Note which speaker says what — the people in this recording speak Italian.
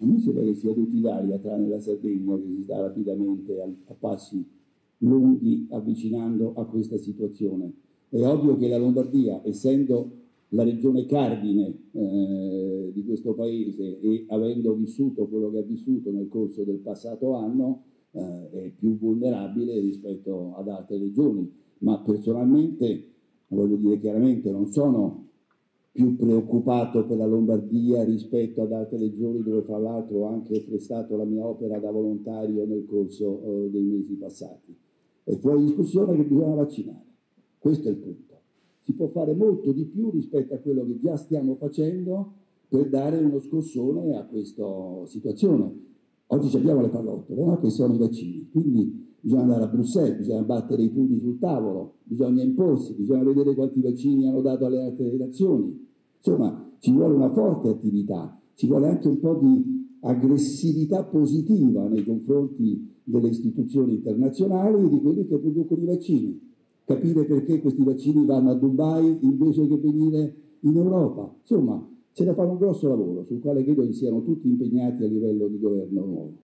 Speaker 1: mi sembra che sia tutta Italia, tranne la Sardegna, che si sta rapidamente a passi lunghi avvicinando a questa situazione. È ovvio che la Lombardia, essendo la regione cardine di questo paese e avendo vissuto quello che ha vissuto nel corso del passato anno, è più vulnerabile rispetto ad altre regioni, ma personalmente, voglio dire chiaramente, non sono più preoccupato per la Lombardia rispetto ad altre regioni dove fra l'altro ho anche prestato la mia opera da volontario nel corso dei mesi passati. È fuori discussione che bisogna vaccinare, questo è il punto. Si può fare molto di più rispetto a quello che già stiamo facendo per dare uno scossone a questa situazione. Oggi abbiamo le pallottole, no? Che sono i vaccini, quindi bisogna andare a Bruxelles, bisogna battere i pugni sul tavolo, bisogna imporsi, bisogna vedere quanti vaccini hanno dato alle altre nazioni. Insomma, ci vuole una forte attività, ci vuole anche un po' di aggressività positiva nei confronti delle istituzioni internazionali e di quelli che producono i vaccini. Capire perché questi vaccini vanno a Dubai invece che venire in Europa. Insomma, c'è da fare un grosso lavoro sul quale credo che siano tutti impegnati a livello di governo nuovo.